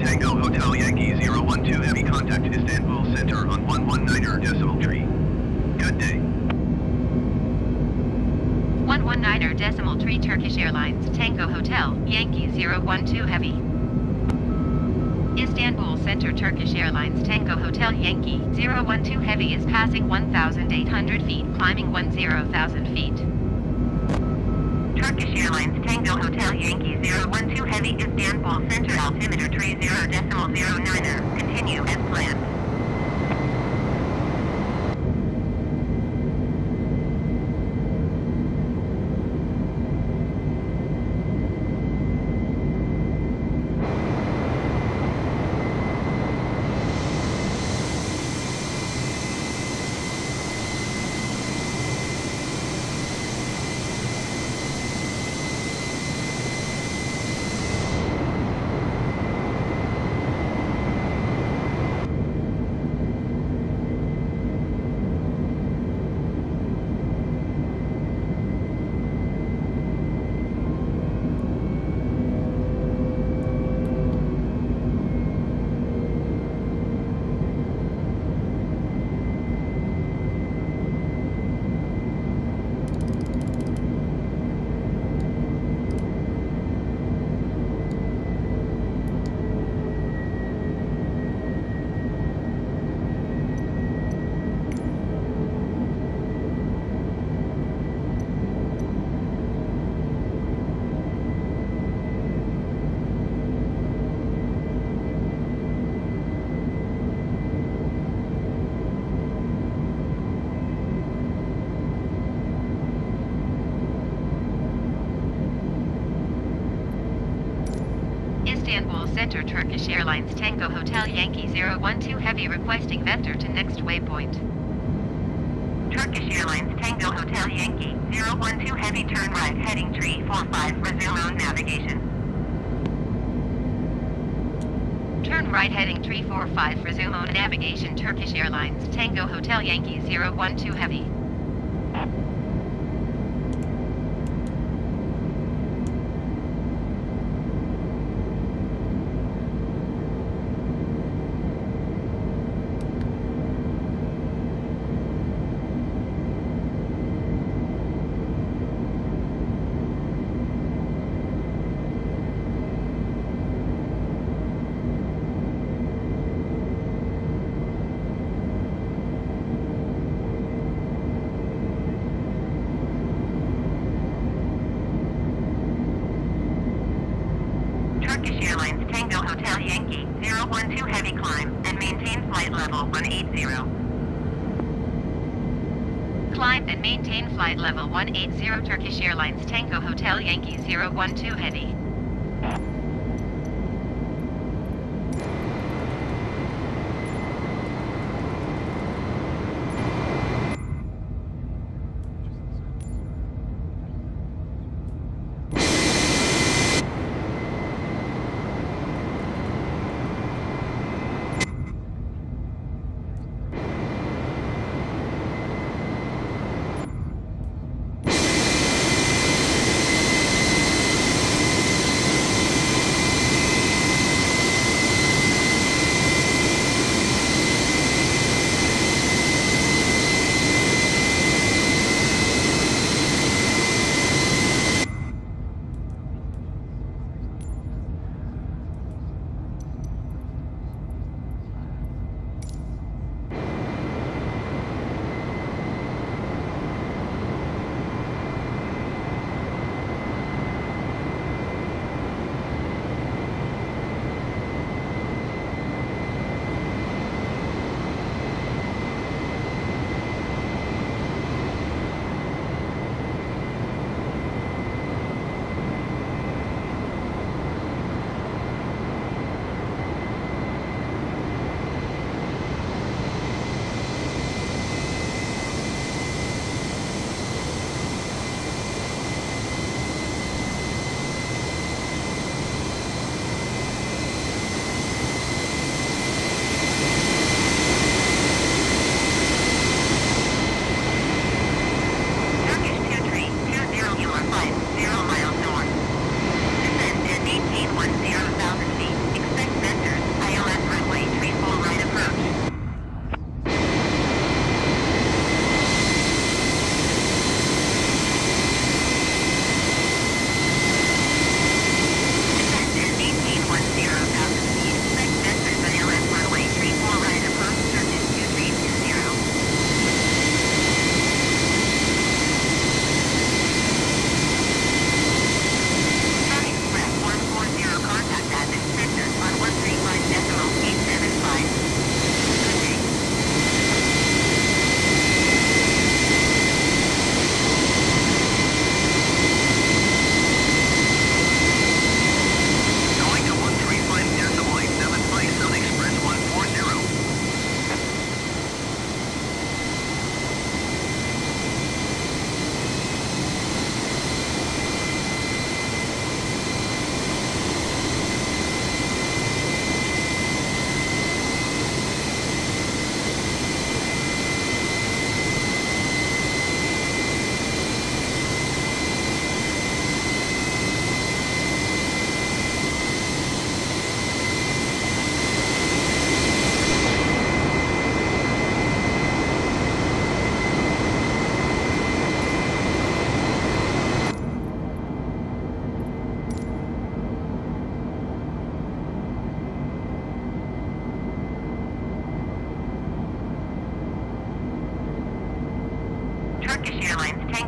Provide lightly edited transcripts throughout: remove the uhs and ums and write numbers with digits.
Tango Hotel Yankee 012 Heavy contact Istanbul Center on 119er decimal tree. Good day. 119er decimal tree Turkish Airlines Tango Hotel Yankee 012 Heavy. Istanbul Center Turkish Airlines Tango Hotel Yankee 012 Heavy is passing 1,800 feet, climbing 10,000 feet. Turkish Airlines Tango Hotel Yankee 012 Heavy Istanbul Center altimeter tree 0.09er. Continue as planned. Istanbul Center Turkish Airlines Tango Hotel Yankee 012 Heavy requesting vector to next waypoint. Turkish Airlines Tango Hotel Yankee 012 Heavy turn right heading 345 resume on navigation. Turn right heading 345 resume on navigation Turkish Airlines Tango Hotel Yankee 012 Heavy. Turkish Airlines Tango Hotel Yankee 012 Heavy climb and maintain flight level 180. Climb and maintain flight level 180 Turkish Airlines Tango Hotel Yankee 012 Heavy.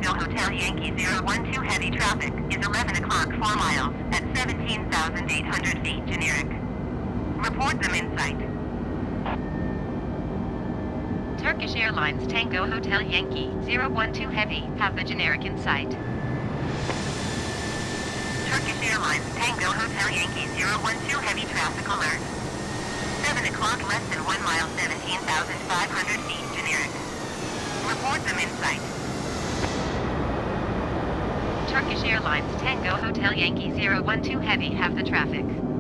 Tango Hotel Yankee 012 heavy traffic is 11 o'clock 4 miles at 17,800 feet generic. Report them in sight. Turkish Airlines Tango Hotel Yankee 012 heavy have the generic in sight. Turkish Airlines Tango Hotel Yankee 012 heavy traffic alert. 7 o'clock less than 1 mile 17,500 feet generic. Report them in sight. Turkish Airlines Tango Hotel Yankee 012 heavy have the traffic.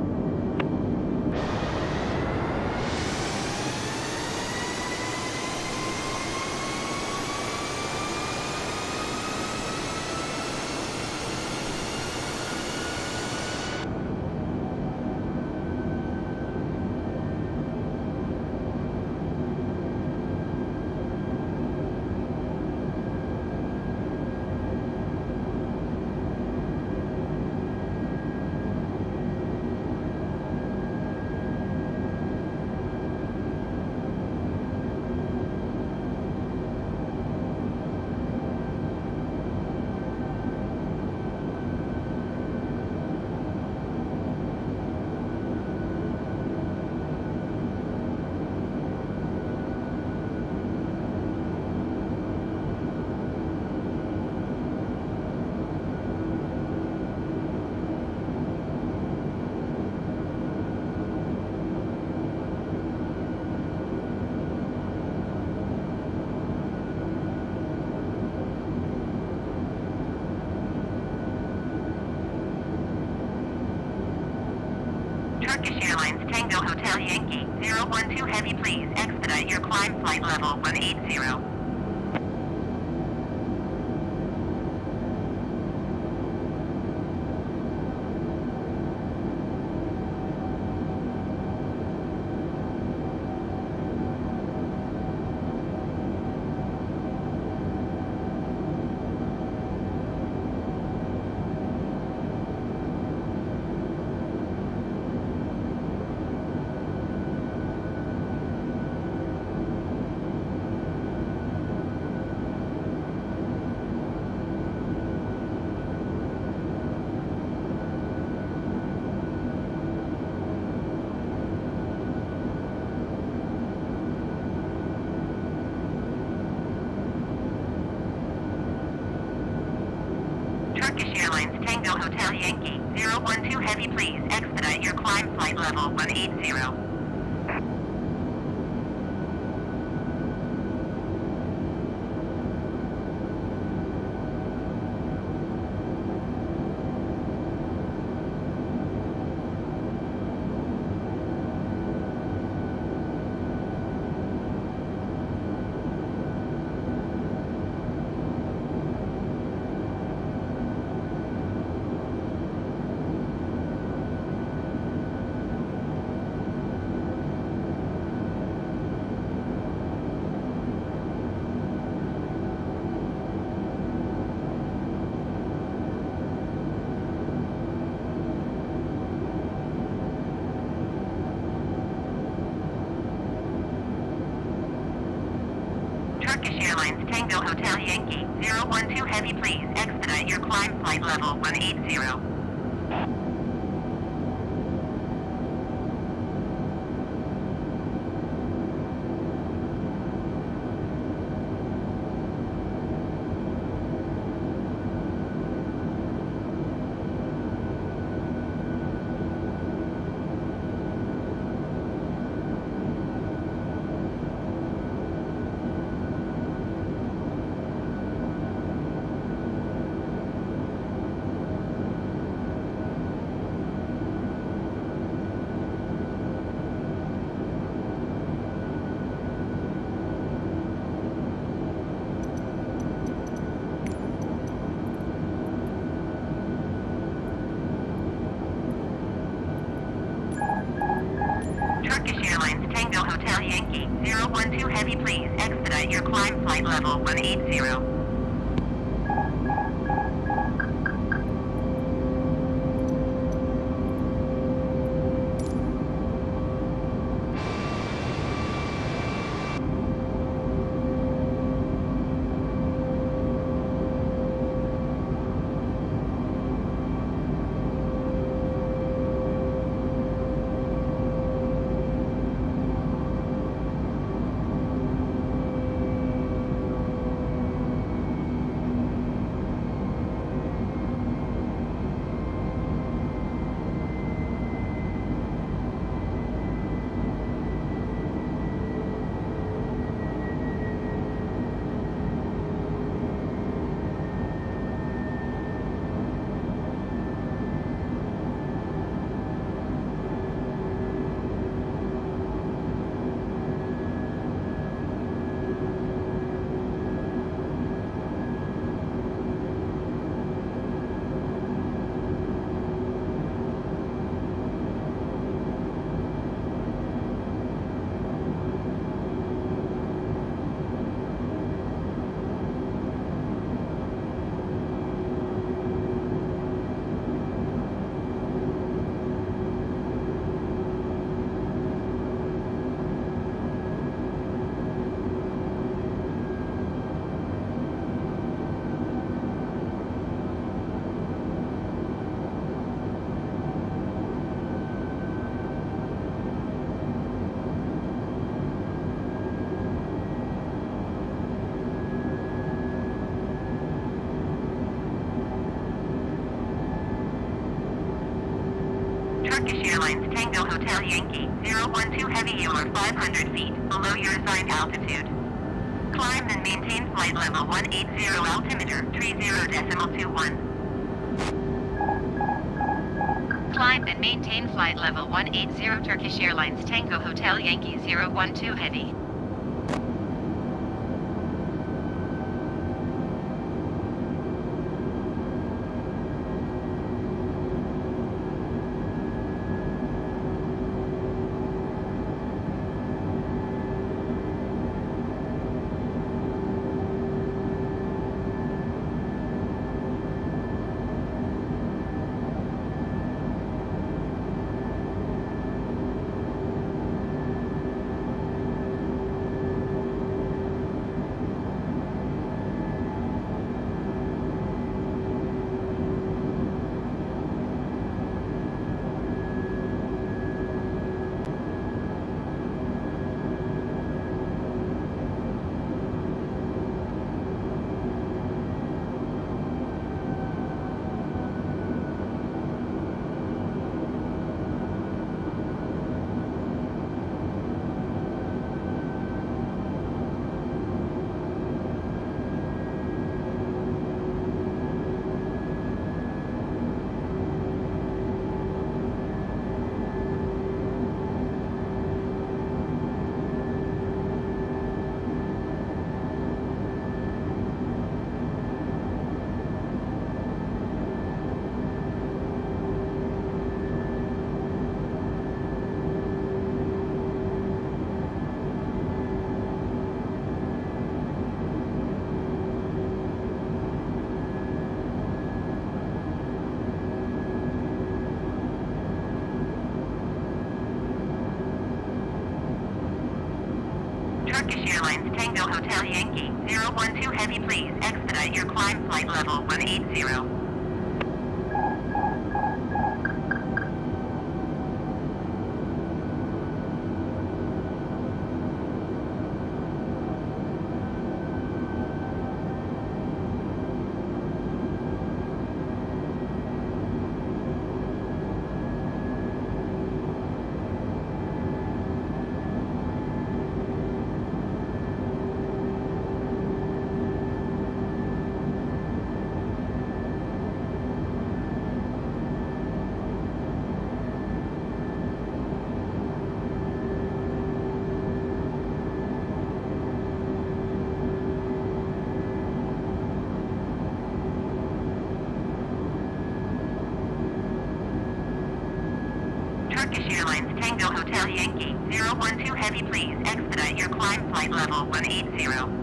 Turkish Airlines Tango Hotel Yankee 012 heavy, please expedite your climb flight level 180. Turkish Airlines Tango Hotel Yankee 012 heavy, please expedite your climb flight level 180. Turkish Airlines Tango Hotel Yankee 012 heavy, please expedite your climb flight level 180. Turkish Airlines Tango Hotel Yankee 012 heavy, please expedite your climb flight level 180. Airlines Tango Hotel Yankee 012 Heavy, you are 500 feet below your assigned altitude. Climb and maintain flight level 180, altimeter 30.21. Climb and maintain flight level 180, Turkish Airlines Tango Hotel Yankee 012 Heavy. Turkish Airlines Tango Hotel Yankee 012 Heavy, please expedite your climb flight level 180. Turkish Airlines Tango Hotel Yankee 012 Heavy, please expedite your climb flight level 180.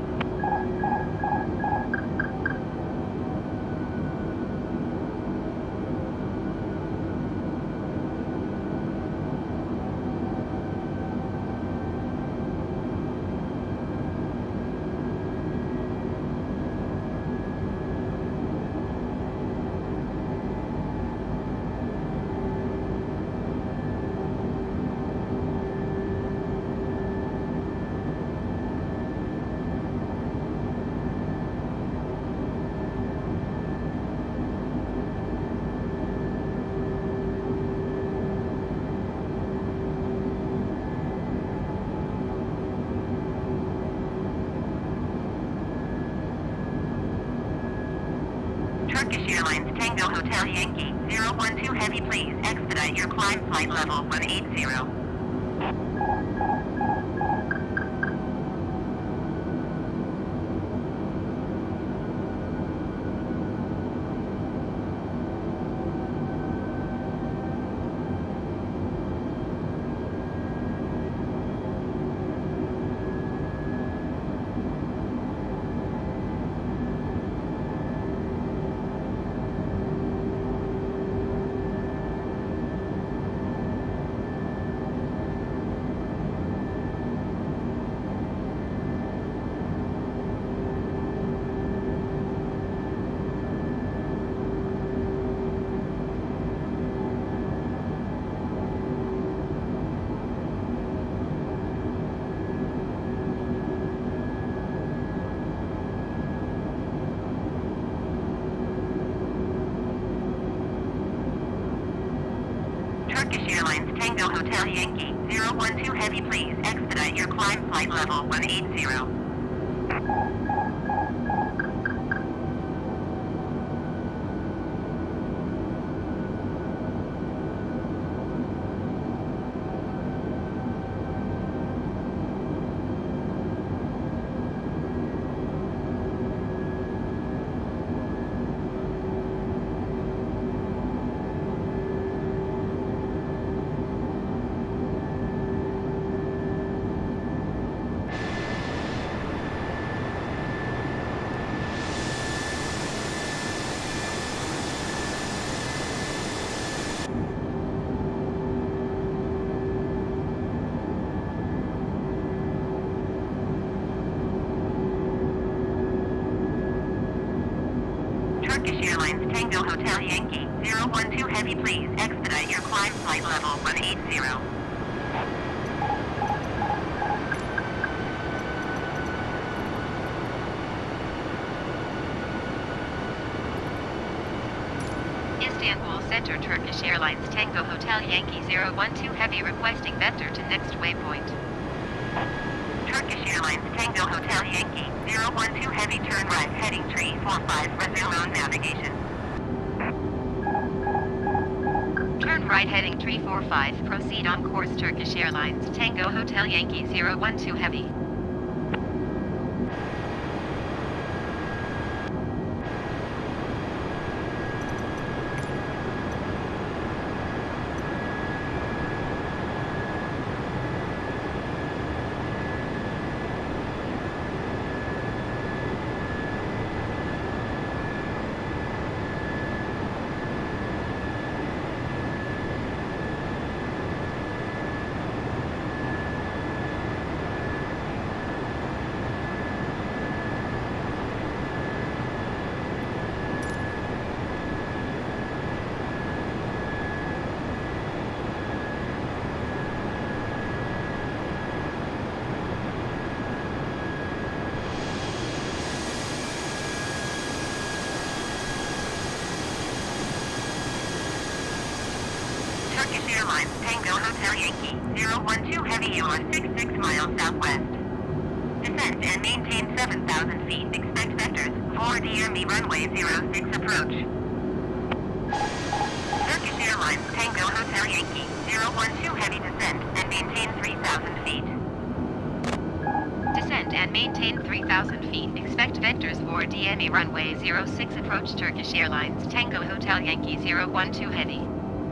Turkish Airlines Tango Hotel Yankee 012 Heavy, please expedite your climb flight level 180. Airlines Tango Hotel Yankee 012 Heavy, please expedite your climb flight level 180. Turkish Airlines Tango Hotel Yankee 012 Heavy, please expedite your climb flight level 180. Istanbul Center, Turkish Airlines Tango Hotel Yankee 012 Heavy, requesting vector to next waypoint. Turkish Airlines Tango Hotel Yankee 012 Heavy, turn right heading 345, resume on navigation. Turn right heading 345, proceed on course. Turkish Airlines Tango Hotel Yankee 012 Heavy. Turkish Airlines Tango Hotel Yankee 012 Heavy, you are 66 miles southwest. Descend and maintain 7,000 feet. Expect vectors for DME runway 06 approach. Turkish Airlines Tango Hotel Yankee 012 Heavy, descend and maintain 3,000 feet. Descend and maintain 3,000 feet. Expect vectors for DME runway 06 approach. Turkish Airlines Tango Hotel Yankee 012 Heavy.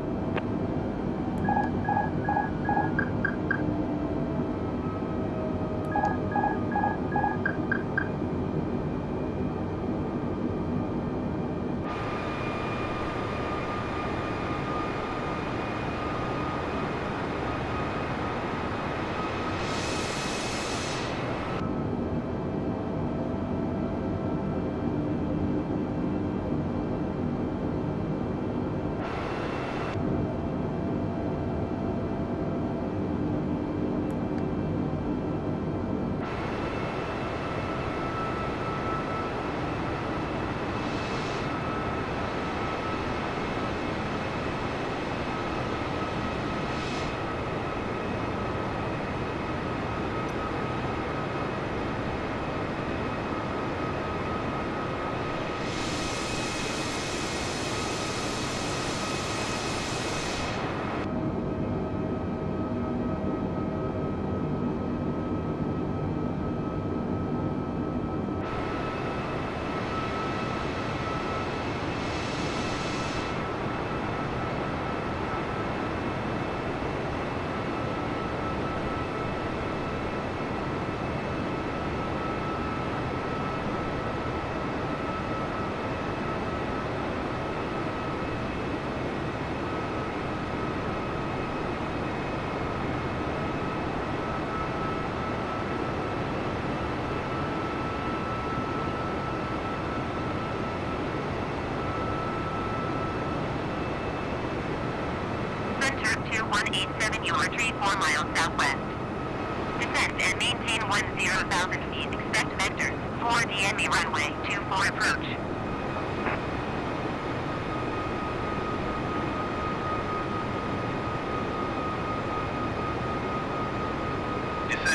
Center 2187, you are 34 miles southwest. Descend and maintain 10,000 feet. Expect vectors for DME runway 24 approach.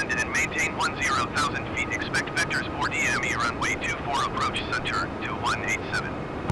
Descend and maintain 10,000 feet. Expect vectors for DME runway 24 approach center 2187.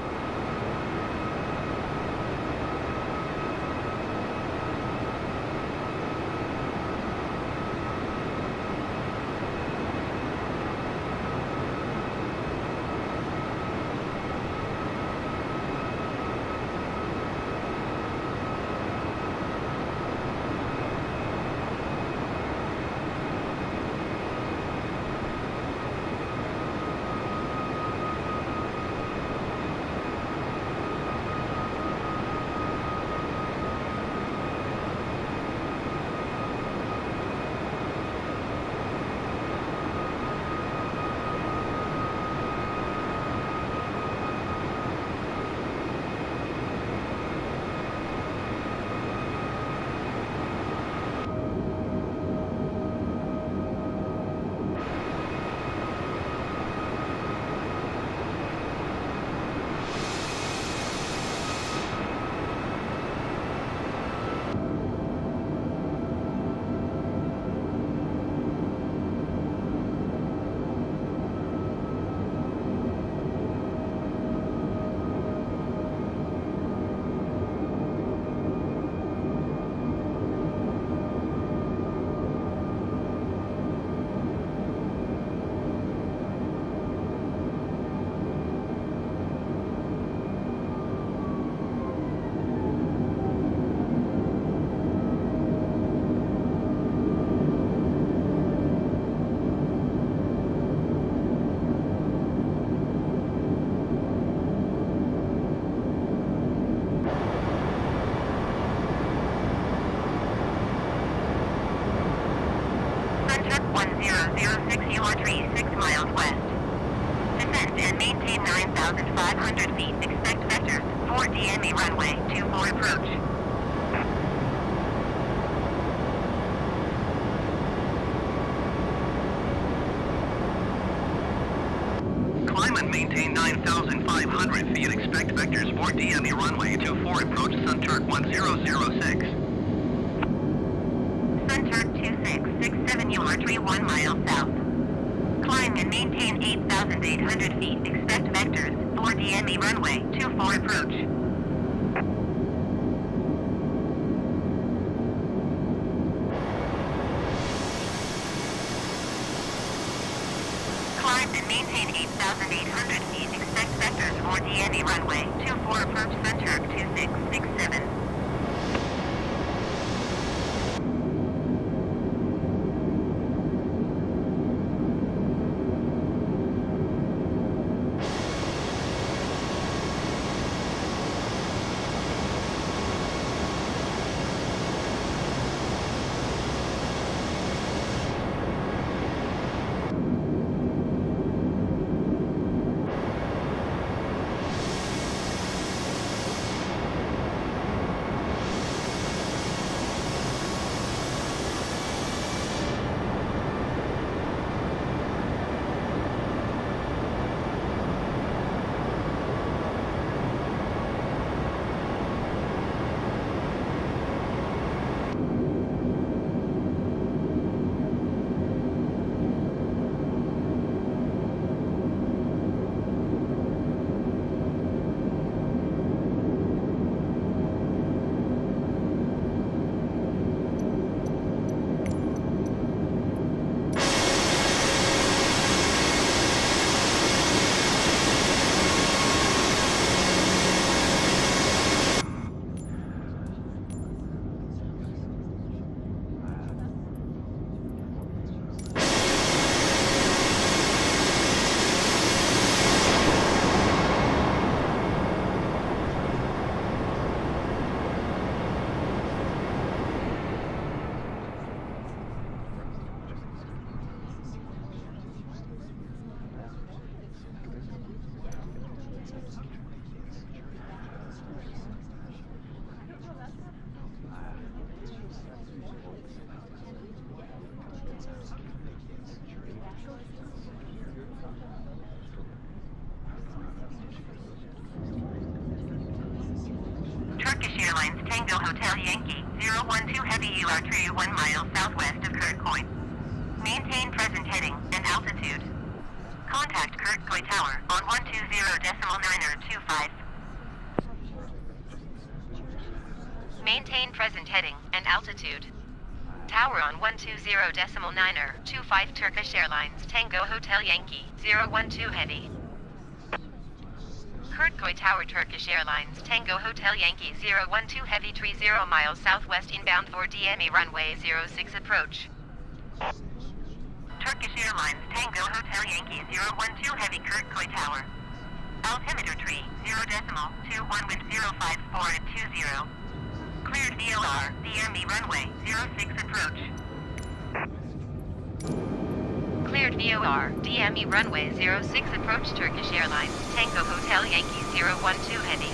Center 1006, you are 36 miles west. Descend and maintain 9,500 feet. Expect vectors for DME runway 24 approach. Climb and maintain 9,500 feet. Expect vectors for DME runway 24 approach center 1006. Center 2667, you are 31 miles south. Climb and maintain 8,800 feet. Expect vectors for DME runway 24 approach. Climb and maintain 8,800 feet. Expect vectors for DME runway 24 approach center 2667. Tango Hotel Yankee, 012 Heavy, you are true 1 mile southwest of Kurt Point. Maintain present heading and altitude. Contact Kurtkoy Tower on 120.925. Maintain present heading and altitude. Tower on 120.925 Turkish Airlines Tango Hotel Yankee 012 Heavy. Kurtkoy Tower Turkish Airlines Tango Hotel Yankee 012 Heavy 30 miles southwest inbound for DME runway 06 approach. Turkish Airlines Tango Hotel Yankee 012 Heavy Kurtkoy Tower. Altimeter tree 0.21 wind 054 at 20. Cleared VOR, DME runway 06 approach. Cleared VOR, DME runway 06 approach Turkish Airlines, Tango Hotel Yankee 012 Heavy.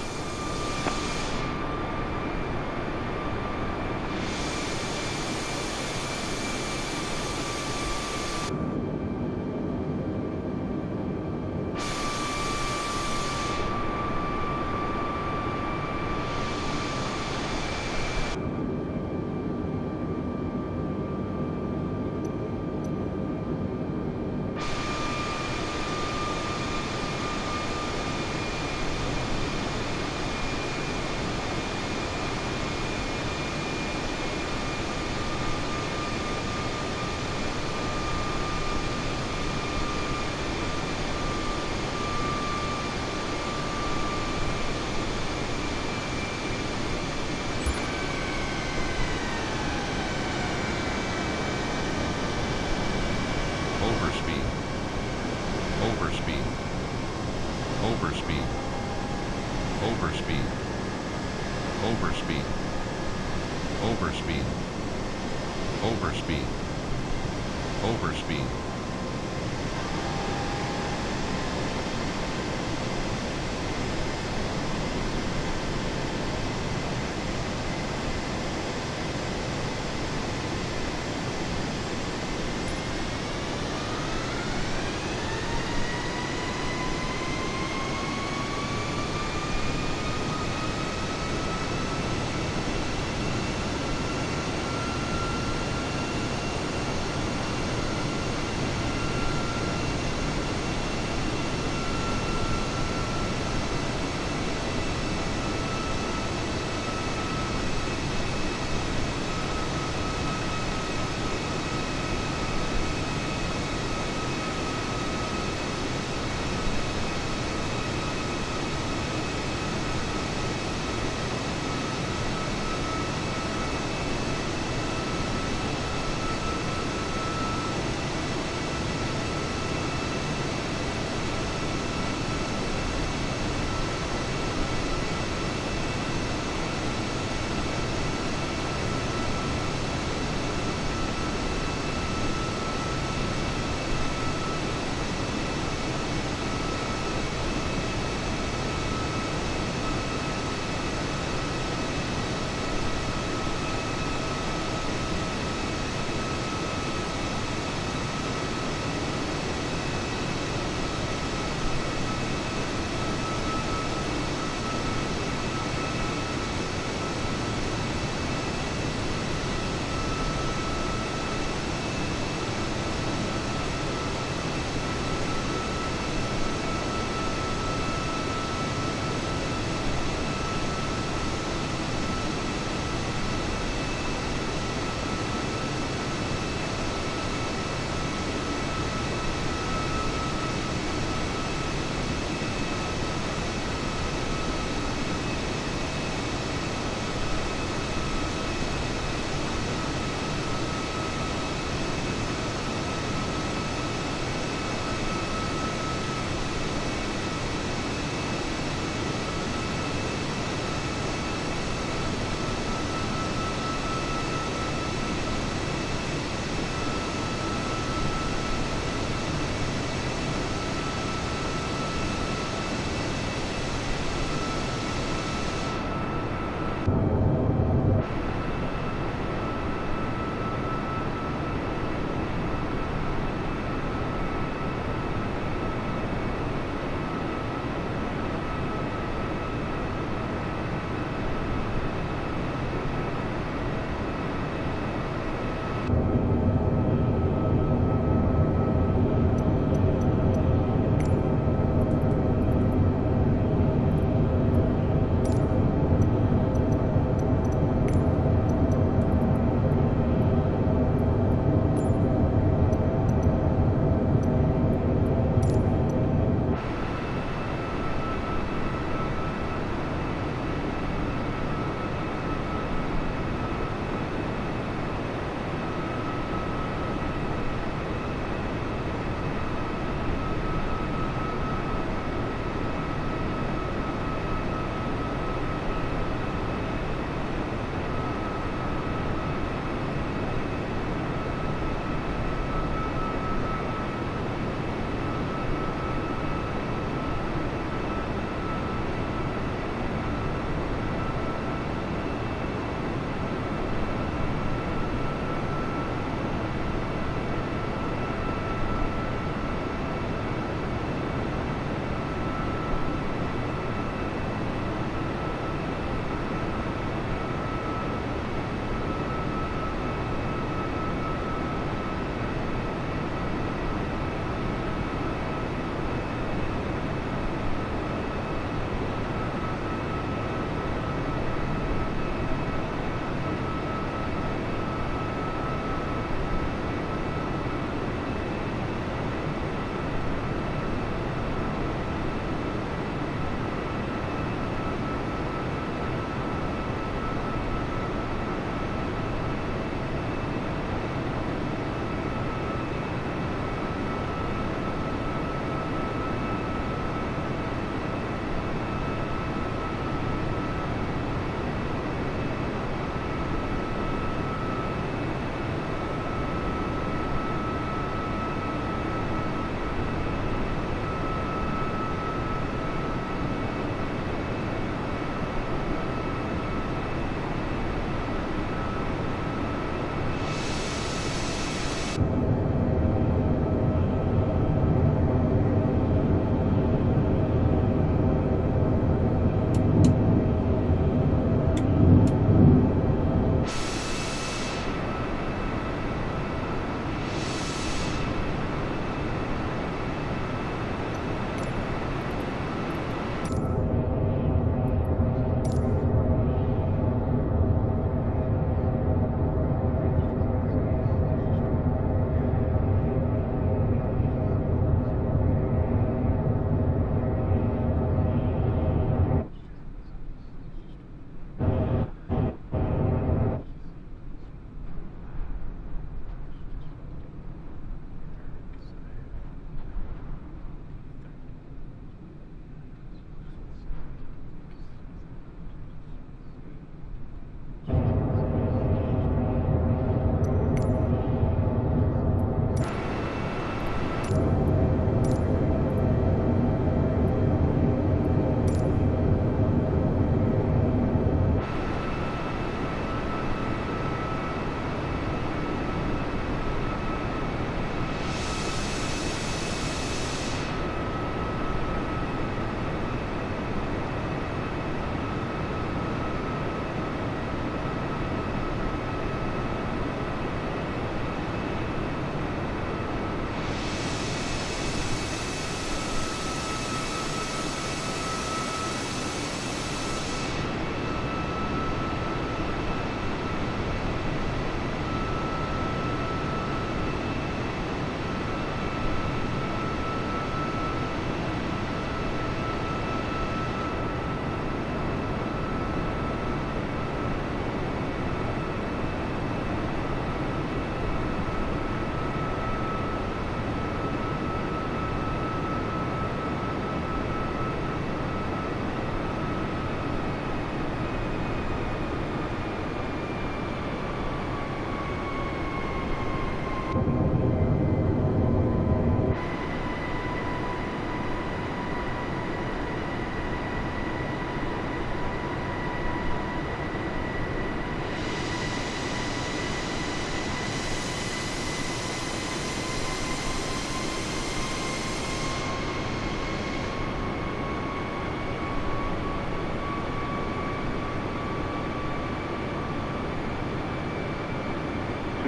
Overspeed.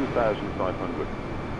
2500.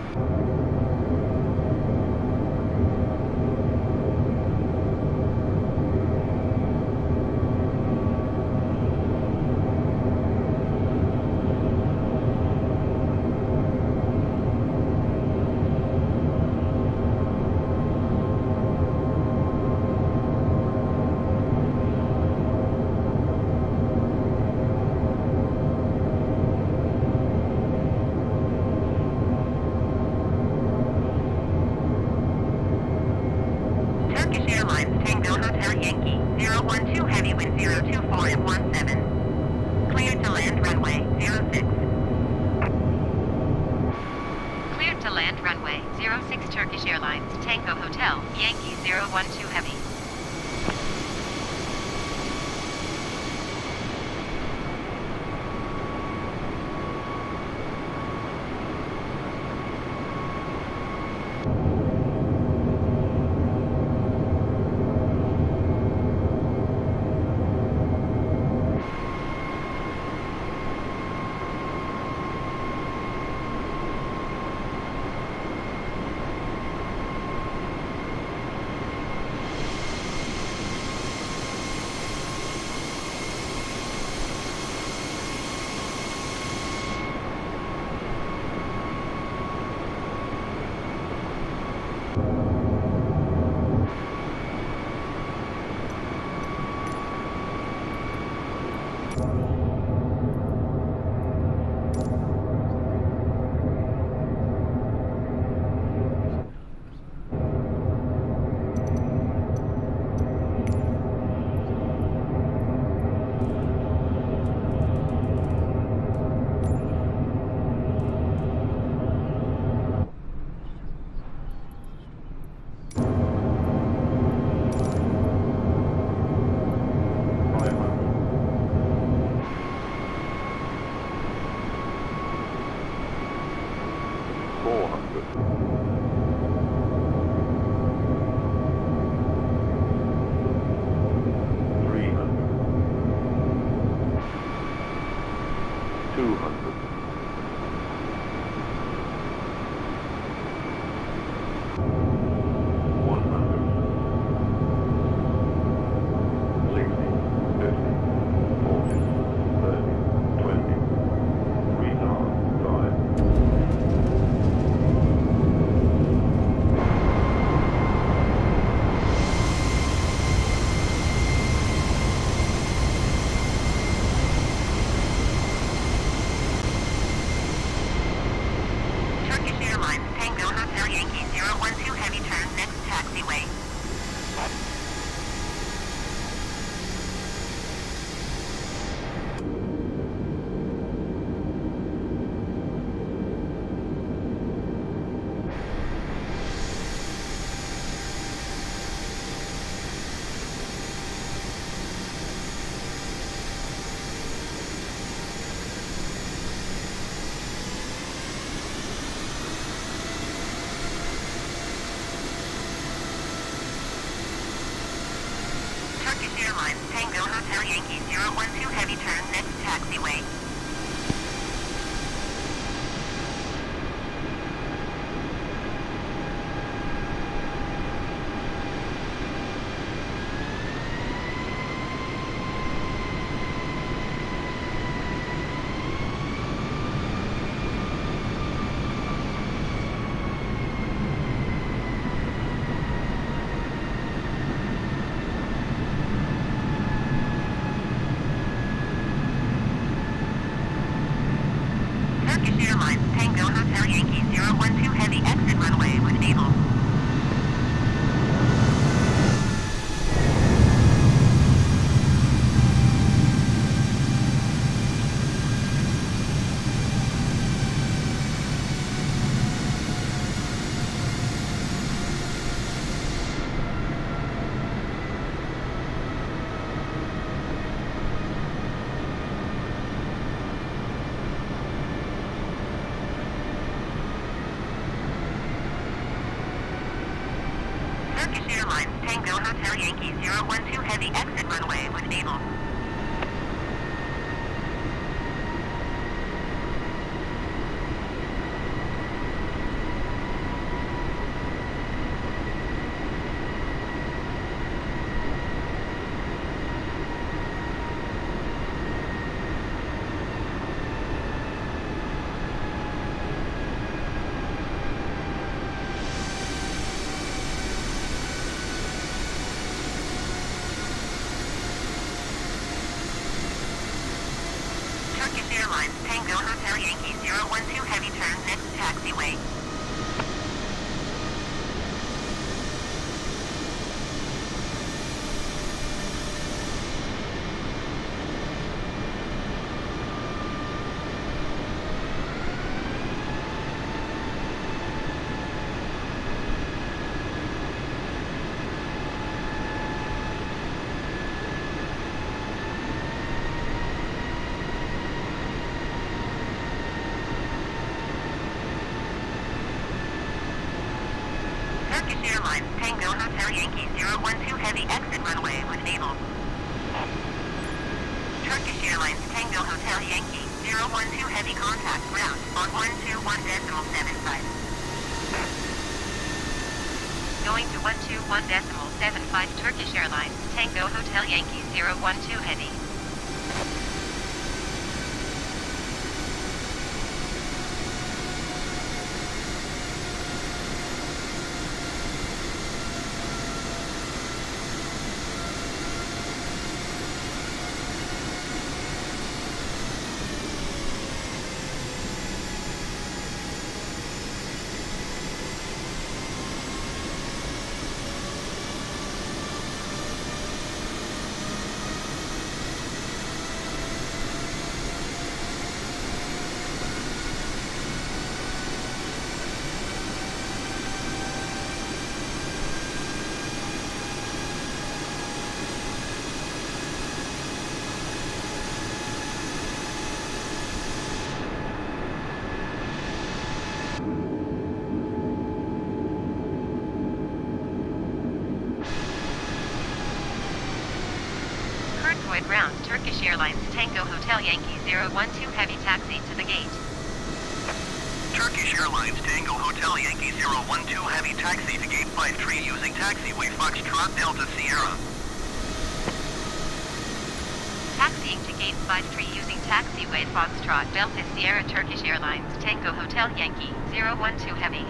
Turkish Airlines Tango Hotel Yankee 012 heavy wind 024 at 17. Cleared to land runway 06. Cleared to land runway 06 Turkish Airlines Tango Hotel Yankee 012 heavy. Airlines Tango Hotel Yankee 012 heavy turn next taxiway. Turkish Airlines Tango Hotel Yankee 012 heavy exit runway when able. Turkish Airlines Tango Hotel Yankee 012 heavy exit runway when able. Airlines Tango Hotel Yankee 012 Heavy exit runway when able. Turkish Airlines Tango Hotel Yankee 012 Heavy contact ground on 121.75. Going to 121.75 Turkish Airlines Tango Hotel Yankee 012 Heavy. Ground Turkish Airlines Tango Hotel Yankee 012 Heavy taxi to the gate. Turkish Airlines Tango Hotel Yankee 012 Heavy taxi to gate 53 using taxiway Foxtrot Delta Sierra. Taxiing to gate 53 using taxiway Foxtrot Delta Sierra. Turkish Airlines Tango Hotel Yankee 012 Heavy.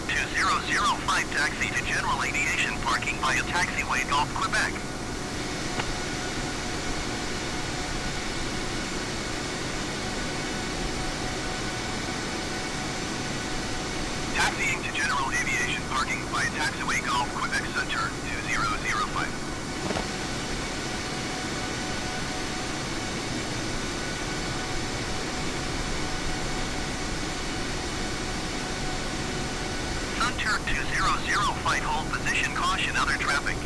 2005 taxi to general aviation parking via taxiway Gulf, Quebec. Taxiing to general aviation parking via taxiway Gulf, Quebec Center, 2005. Sunturk 2005, hold position, caution, other traffic.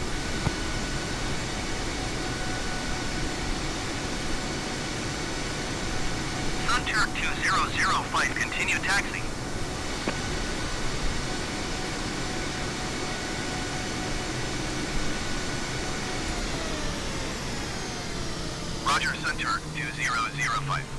Sunturk 2005, continue taxi. Roger, Sunturk 2005.